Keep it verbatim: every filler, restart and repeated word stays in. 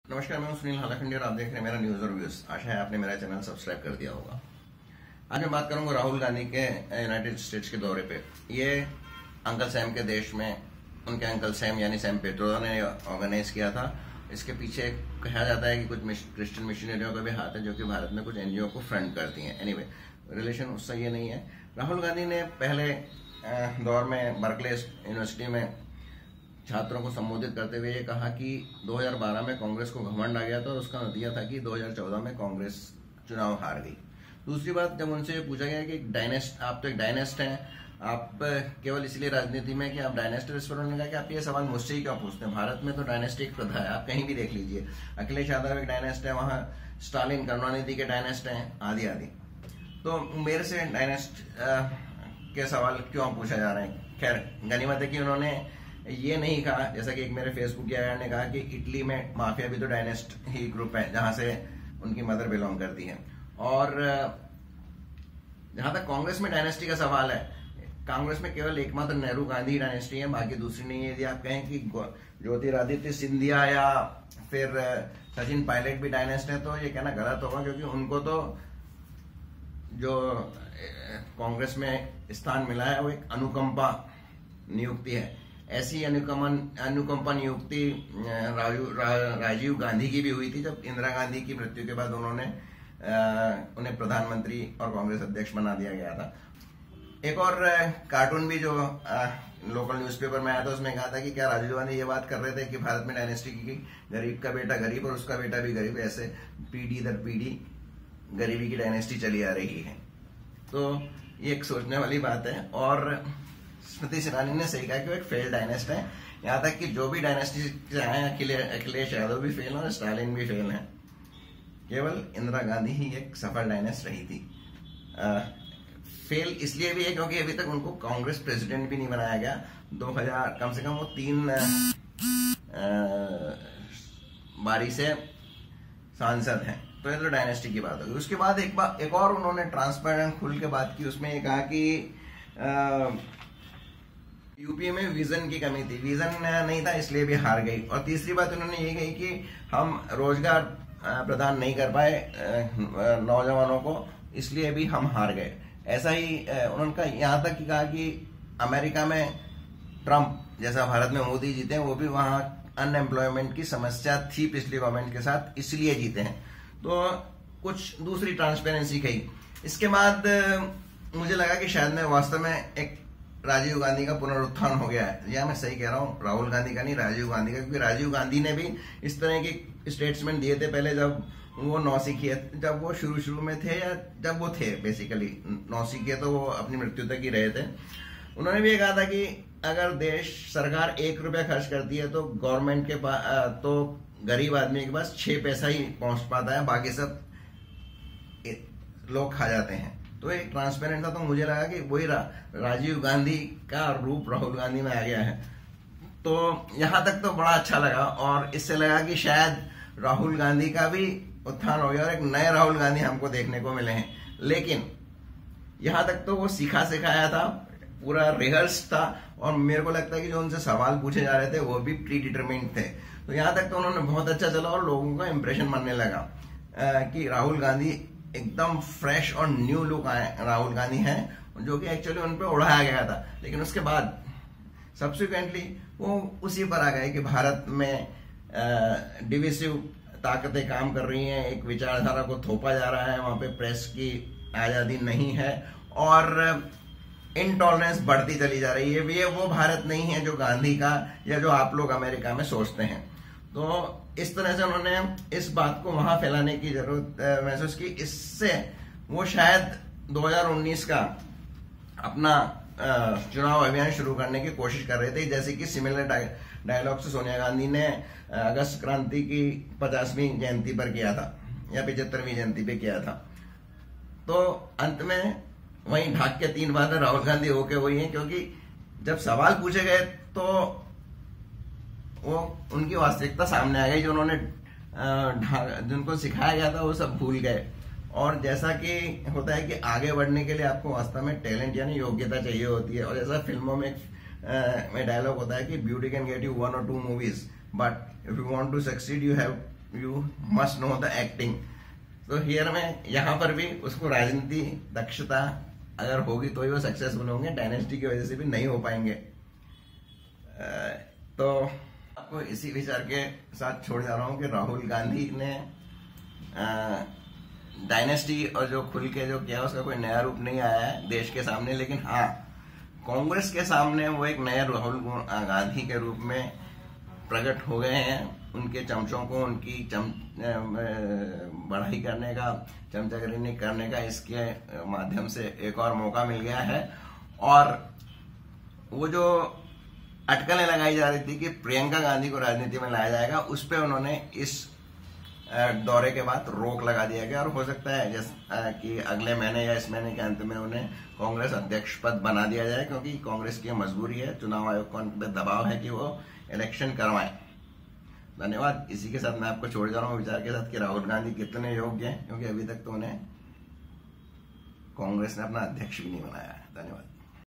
नमस्कार, मैं हूं सुनील हालाखंडी और आप देख रहे हैं मेरा न्यूज और व्यूज। आशा है आपने मेरा चैनल सब्सक्राइब कर दिया होगा। आज मैं बात करूंगा राहुल गांधी के यूनाइटेड स्टेट्स के दौरे पे। ये अंकल सैम के देश में उनके अंकल सैम यानी सैम पेट्रोदा ने ऑर्गेनाइज किया था। इसके पीछे कहा जाता है कि कुछ क्रिश्चियन मिशनरियों का भी हाथ है जो कि भारत में कुछ एनजीओ को फ्रंट करती हैं। एनीवे, रिलेशन उससे ये नहीं है। राहुल गांधी ने पहले दौर में बर्कले यूनिवर्सिटी में छात्रों को संबोधित करते हुए ये कहा कि दो हज़ार बारह में कांग्रेस को घमंड आ गया था और उसका नतीजा था कि दो हज़ार चौदह में कांग्रेस चुनाव हार गई। दूसरी बात, जब उनसे पूछा गया कि डायनेस्ट आप तो एक डायनेस्ट हैं, आप केवल इसलिए राजनीति में कि आप डायनेस्ट हैं, इस पर उन्होंने कहा कि आप ये सवाल मुझसे ही क्यों पूछते हैं। भारत में तो डायनेस्टी एक प्रथा है, आप कहीं भी देख लीजिए। अखिलेश यादव एक डायनेस्ट है, वहां स्टालिन करुणानिधि के डायनेस्ट हैं, आदि आदि। तो मेरे से डायनेस्ट के सवाल क्यों पूछा जा रहा है। खैर, गनीमत है कि उन्होंने ये नहीं कहा, जैसा कि एक मेरे फेसबुक यार ने कहा कि इटली में माफिया भी तो डायनेस्ट ही ग्रुप है जहां से उनकी मदर बिलोंग करती है। और जहां तक कांग्रेस में डायनेस्टी का सवाल है, कांग्रेस में केवल एकमात्र नेहरू गांधी डायनेस्टी है, बाकी दूसरी नहीं है। यदि आप कहें कि ज्योतिरादित्य सिंधिया या फिर सचिन पायलट भी डायनेस्ट है तो ये कहना गलत होगा, क्योंकि उनको तो जो कांग्रेस में स्थान मिला है वो एक अनुकंपा नियुक्ति है। ऐसी अनुकंपन अनुकंपा नियुक्ति रा, राजीव गांधी की भी हुई थी, जब इंदिरा गांधी की मृत्यु के बाद उन्होंने आ, उन्हें प्रधानमंत्री और कांग्रेस अध्यक्ष बना दिया गया था। एक और कार्टून भी जो आ, लोकल न्यूज़पेपर में आया था, उसमें कहा था कि क्या राजीव गांधी ये बात कर रहे थे कि भारत में डायनेस्टी की गरीब का बेटा गरीब और उसका बेटा भी गरीब, ऐसे पीढ़ी दर पीढ़ी गरीबी की डायनेस्टी चली आ रही है। तो ये एक सोचने वाली बात है। और स्मृति ईरानी ने सही कहा कि वो एक फेल डायनेस्ट है। यहाँ तक कि जो भी डायनेस्टी से आए, अखिलेश यादव भी फेल है और स्टालिन भी फेल है। केवल इंदिरा गांधी ही एक सफल डायनेस्ट रही थी। आ, फेल इसलिए भी है क्योंकि अभी तक उनको कांग्रेस प्रेसिडेंट भी नहीं बनाया गया। दो हज़ार कम से कम वो तीन आ, बारी से सांसद हैं। तो ये तो डायनेस्टी की बात होगी। उसके बाद एक बार एक और उन्होंने ट्रांसपेरेंट खुल के बात की। उसमें ये कहा कि आ, यूपी में विजन की कमी थी, विजन नहीं था इसलिए भी हार गई। और तीसरी बात उन्होंने ये कही कि हम रोजगार प्रदान नहीं कर पाए नौजवानों को, इसलिए भी हम हार गए। ऐसा ही उन्होंने यहाँ तक कहा कि अमेरिका में ट्रंप जैसा भारत में मोदी जीते हैं, वो भी वहां अनएम्प्लॉयमेंट की समस्या थी पिछली गवर्नमेंट के साथ, इसलिए जीते हैं। तो कुछ दूसरी ट्रांसपेरेंसी कही। इसके बाद मुझे लगा कि शायद मैं वास्तव में एक राजीव गांधी का पुनरुत्थान हो गया है। या मैं सही कह रहा हूँ, राहुल गांधी का नहीं, राजीव गांधी का, क्योंकि राजीव गांधी ने भी इस तरह के स्टेटमेंट दिए थे पहले, जब वो नौसिखिए जब वो शुरू शुरू में थे, या जब वो थे बेसिकली नौसिखिए, तो वो अपनी मृत्यु तक ही रहे थे। उन्होंने भी ये कहा था कि अगर देश सरकार एक रुपया खर्च करती है तो गवर्नमेंट के पास, तो गरीब आदमी के पास छह पैसा ही पहुंच पाता है, बाकी सब लोग खा जाते हैं। तो एक ट्रांसपेरेंट था। तो मुझे लगा कि वही रा, राजीव गांधी का रूप राहुल गांधी में आ गया है। तो यहां तक तो बड़ा अच्छा लगा, और इससे लगा कि शायद राहुल गांधी का भी उत्थान हो गया और एक नए राहुल गांधी हमको देखने को मिले हैं। लेकिन यहां तक तो वो सीखा सिखाया था, पूरा रिहर्स था, और मेरे को लगता है कि जो उनसे सवाल पूछे जा रहे थे वो भी प्री डिटरमिन्ड थे। तो यहां तक तो उन्होंने बहुत अच्छा चला और लोगों का इंप्रेशन बनने लगा कि राहुल गांधी एकदम फ्रेश और न्यू लुक राहुल गांधी हैं, जो कि एक्चुअली उन पर उड़ाया गया था। लेकिन उसके बाद सब्सिक्वेंटली वो उसी पर आ गए कि भारत में डिविसिव ताकतें काम कर रही हैं, एक विचारधारा को थोपा जा रहा है, वहां पे प्रेस की आजादी नहीं है और इनटॉलरेंस बढ़ती चली जा रही है। ये वो भारत नहीं है जो गांधी का या जो आप लोग अमेरिका में सोचते हैं। तो इस तरह से उन्होंने इस बात को वहां फैलाने की जरूरत महसूस की। इससे वो शायद दो हज़ार उन्नीस का अपना चुनाव अभियान शुरू करने की कोशिश कर रहे थे, जैसे कि सिमिलर डायलॉग से सोनिया गांधी ने अगस्त क्रांति की पचासवीं जयंती पर किया था या पिछहत्तरवीं जयंती पे किया था। तो अंत में वहीं ढाक के तीन बार राहुल गांधी होके वही है, क्योंकि जब सवाल पूछे गए तो वो उनकी वास्तविकता सामने आ गई। जो उन्होंने जिनको सिखाया गया था वो सब भूल गए। और जैसा कि होता है कि आगे बढ़ने के लिए आपको वास्तव में टैलेंट यानी योग्यता चाहिए होती है। और जैसा फिल्मों में में डायलॉग होता है कि beauty can get you one और two movies, but if you want to succeed you have you must know the acting. तो हियर में यहाँ पर भी उसको राजनीति दक्षता अगर होगी तो ही वो सक्सेसफुल होंगे, डायनेस्टी की वजह से भी नहीं हो पाएंगे। तो आपको इसी विचार के साथ छोड़ जा रहा हूं कि राहुल गांधी ने डायनेस्टी और जो खुल के जो किया उसका कोई नया रूप नहीं आया है देश के सामने, लेकिन हाँ कांग्रेस के सामने वो एक नए राहुल गांधी के रूप में प्रकट हो गए हैं। उनके चमचों को उनकी चम बढ़ाई करने का, चमचागिरी करने का इसके माध्यम से एक और मौका मिल गया है। और वो जो अटकलें लगाई जा रही थी कि प्रियंका गांधी को राजनीति में लाया जाएगा, उस पर उन्होंने इस दौरे के बाद रोक लगा दिया गया। और हो सकता है जैसे कि अगले महीने या इस महीने के अंत में उन्हें कांग्रेस अध्यक्ष पद बना दिया जाए, क्योंकि कांग्रेस की मजबूरी है, चुनाव आयोग को उन पर दबाव है कि वो इलेक्शन करवाएं। धन्यवाद। इसी के साथ मैं आपको छोड़ जा रहा हूँ विचार के साथ कि राहुल गांधी कितने योग्य हैं, क्योंकि अभी तक तो उन्हें कांग्रेस ने अपना अध्यक्ष भी नहीं बनाया है। धन्यवाद।